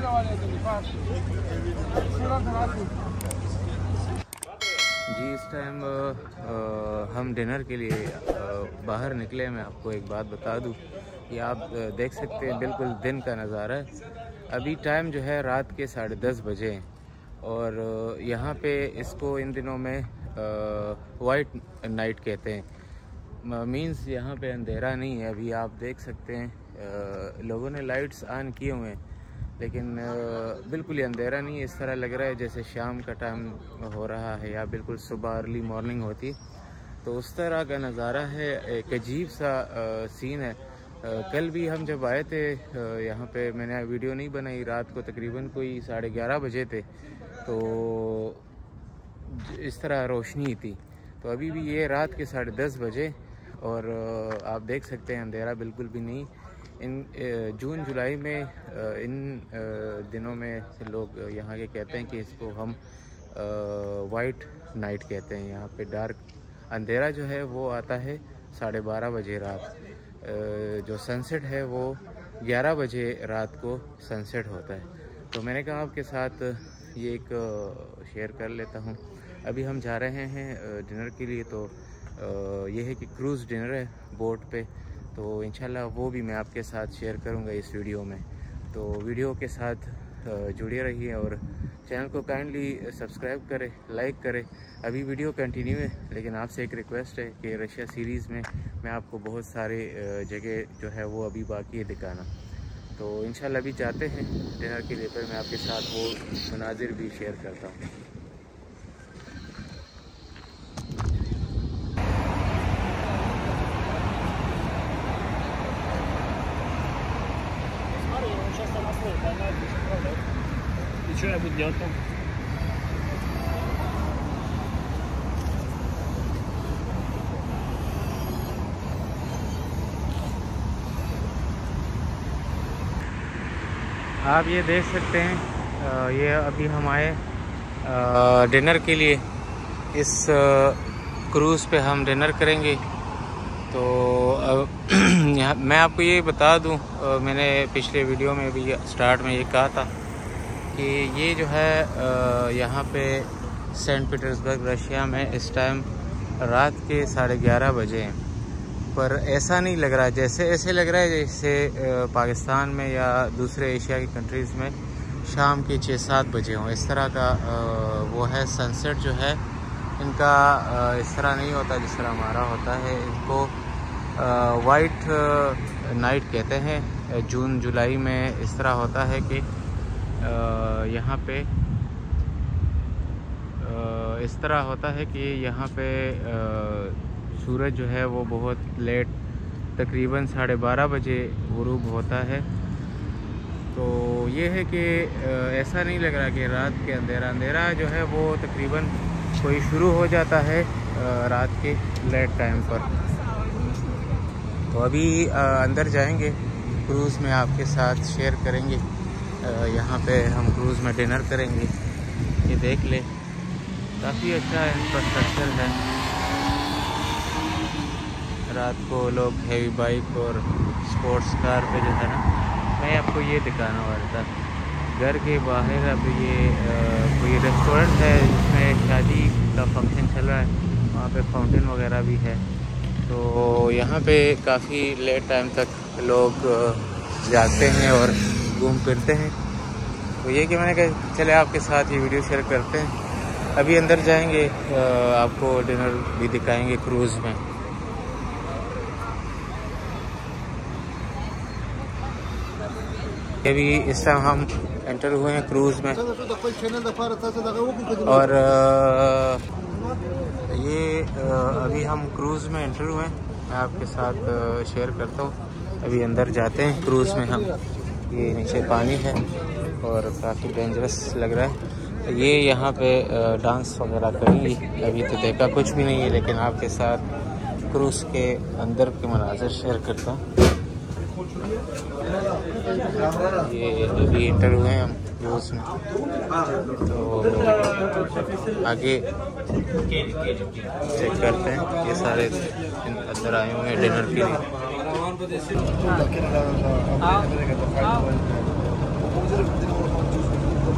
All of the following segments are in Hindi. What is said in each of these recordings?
जी इस टाइम हम डिनर के लिए बाहर निकले। मैं आपको एक बात बता दूं, ये आप देख सकते हैं बिल्कुल दिन का नज़ारा है। अभी टाइम जो है रात के 10:30 बजे हैं और यहाँ पे इसको इन दिनों में वाइट नाइट कहते हैं। मींस यहाँ पे अंधेरा नहीं है। अभी आप देख सकते हैं लोगों ने लाइट्स ऑन किए हुए हैं, लेकिन बिल्कुल ही अंधेरा नहीं है। इस तरह लग रहा है जैसे शाम का टाइम हो रहा है या बिल्कुल सुबह अर्ली मॉर्निंग होती, तो उस तरह का नज़ारा है। एक अजीब सा सीन है। कल भी हम जब आए थे यहाँ पे, मैंने वीडियो नहीं बनाई, रात को तकरीबन कोई 11:30 बजे थे, तो इस तरह रोशनी थी। तो अभी भी ये रात के 10:30 बजे और आप देख सकते हैं अंधेरा बिल्कुल भी नहीं। इन जून जुलाई में इन दिनों में लोग यहाँ के कहते हैं कि इसको हम वाइट नाइट कहते हैं। यहाँ पे डार्क अंधेरा जो है वो आता है 12:30 बजे रात। जो सनसेट है वो 11 बजे रात को सनसेट होता है। तो मैंने कहा आपके साथ ये एक शेयर कर लेता हूँ। अभी हम जा रहे हैं डिनर के लिए। तो ये है कि क्रूज़ डिनर है बोट पे, तो इंशाल्लाह वो भी मैं आपके साथ शेयर करूंगा इस वीडियो में। तो वीडियो के साथ जुड़े रहिए और चैनल को काइंडली सब्सक्राइब करें, लाइक करें। अभी वीडियो कंटिन्यू है, लेकिन आपसे एक रिक्वेस्ट है कि रशिया सीरीज़ में मैं आपको बहुत सारे जगह जो है वो अभी बाकी है दिखाना। तो इंशाल्लाह अभी जाते हैं डिनर के लिए, फिर मैं आपके साथ वो मनाजिर भी शेयर करता हूँ। Что я буду делать там? आप ये देख सकते हैं, ये अभी हम आए डिनर के लिए। इस क्रूज़ पे हम डिनर करेंगे। तो यहाँ मैं आपको ये बता दूं, मैंने पिछले वीडियो में भी स्टार्ट में ये कहा था कि ये जो है यहाँ पे सेंट पीटर्सबर्ग रशिया में इस टाइम रात के 11:30 बजे हैं। पर ऐसा नहीं लग रहा, जैसे ऐसे लग रहा है जैसे पाकिस्तान में या दूसरे एशिया की कंट्रीज़ में शाम के 6-7 बजे हों। इस तरह का वो है सनसेट जो है इनका। इस तरह नहीं होता जिस तरह हमारा होता है। इनको वाइट नाइट कहते हैं। जून जुलाई में इस तरह होता है कि यहाँ पे इस तरह होता है कि यहाँ पे सूरज जो है वो बहुत लेट, तकरीबन 12:30 बजे गुरूब होता है। तो ये है कि ऐसा नहीं लग रहा कि रात के अंधेरा जो है वो तकरीबन कोई शुरू हो जाता है रात के लेट टाइम पर। तो अभी अंदर जाएंगे, क्रूज़ में आपके साथ शेयर करेंगे। यहाँ पे हम क्रूज़ में डिनर करेंगे। ये देख ले, काफ़ी अच्छा इंफ्रास्ट्रक्चर है। रात को लोग हेवी बाइक और स्पोर्ट्स कार पे जो है ना, मैं आपको ये दिखाना वाला था। घर के बाहर अब ये कोई रेस्टोरेंट है जिसमें शादी का फंक्शन चल रहा है। वहाँ पे फाउंटेन वगैरह भी है। तो यहाँ पे काफ़ी लेट टाइम तक लोग जागते हैं और घूम फिरते हैं। तो ये कि मैंने कहा चले आपके साथ ये वीडियो शेयर करते हैं। अभी अंदर जाएंगे, आपको डिनर भी दिखाएंगे क्रूज़ में। अभी इस टाइम हम एंटर हुए हैं क्रूज़ में और ये अभी हम क्रूज़ में एंटर हुए हैं। मैं आपके साथ शेयर करता हूँ। अभी अंदर जाते हैं क्रूज़ में हम। ये नीचे पानी है और काफ़ी डेंजरस लग रहा है। ये यहाँ पे डांस वगैरह करेंगी। अभी तो देखा कुछ भी नहीं है, लेकिन आपके साथ क्रूज़ के अंदर के मनाज़र शेयर करता हूँ। ये अभी इंटर हुए हैं हम क्रूज़ में। तो आगे चेक करते हैं। ये सारे अंदर आए हुए हैं डिनर के लिए।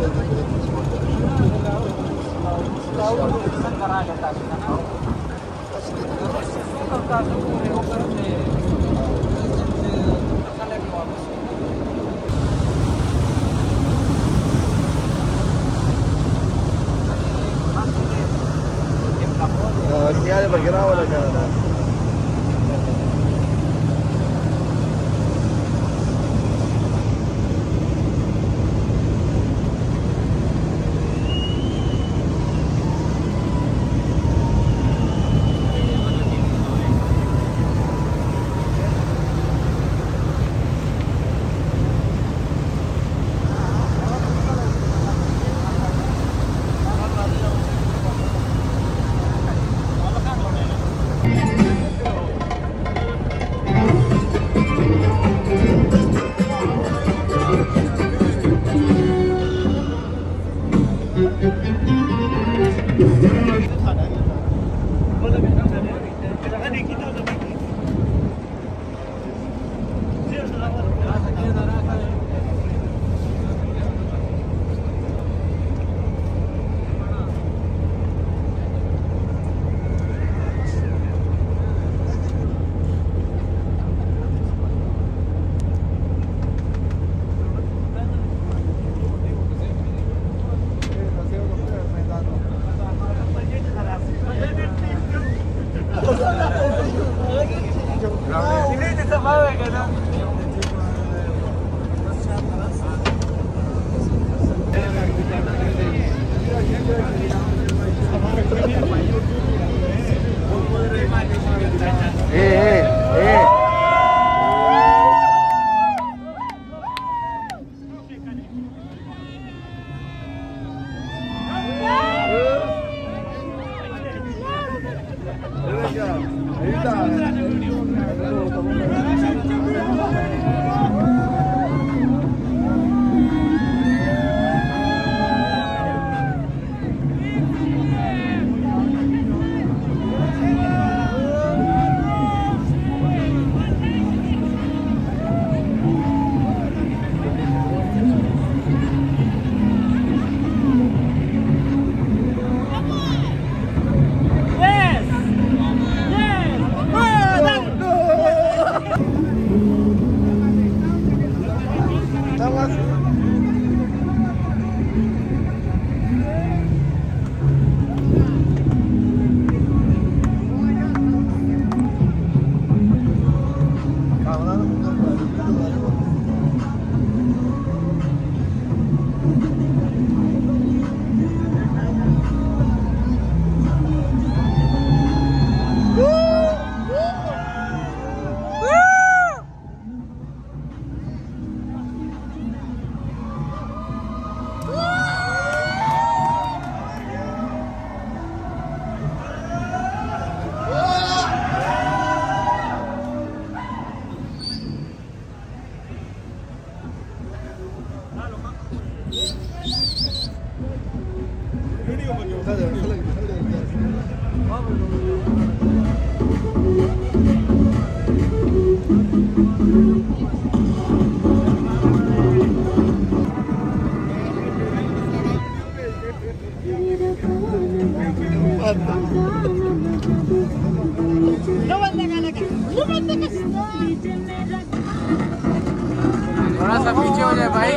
थोड़ा सा पीछे हो जाए भाई।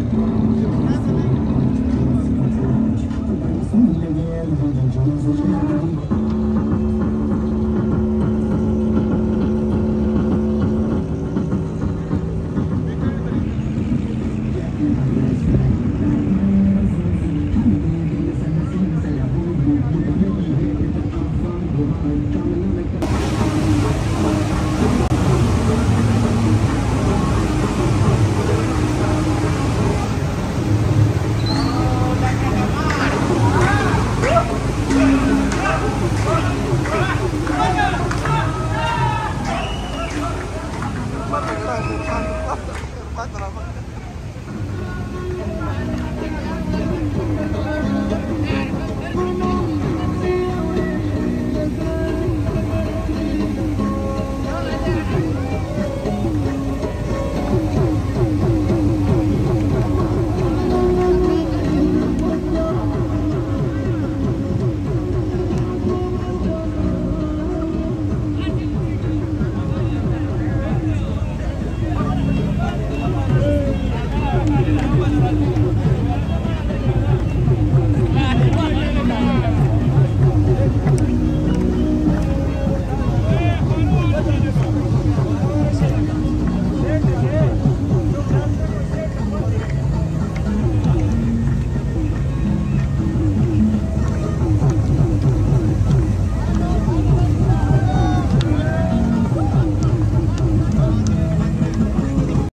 Thank you.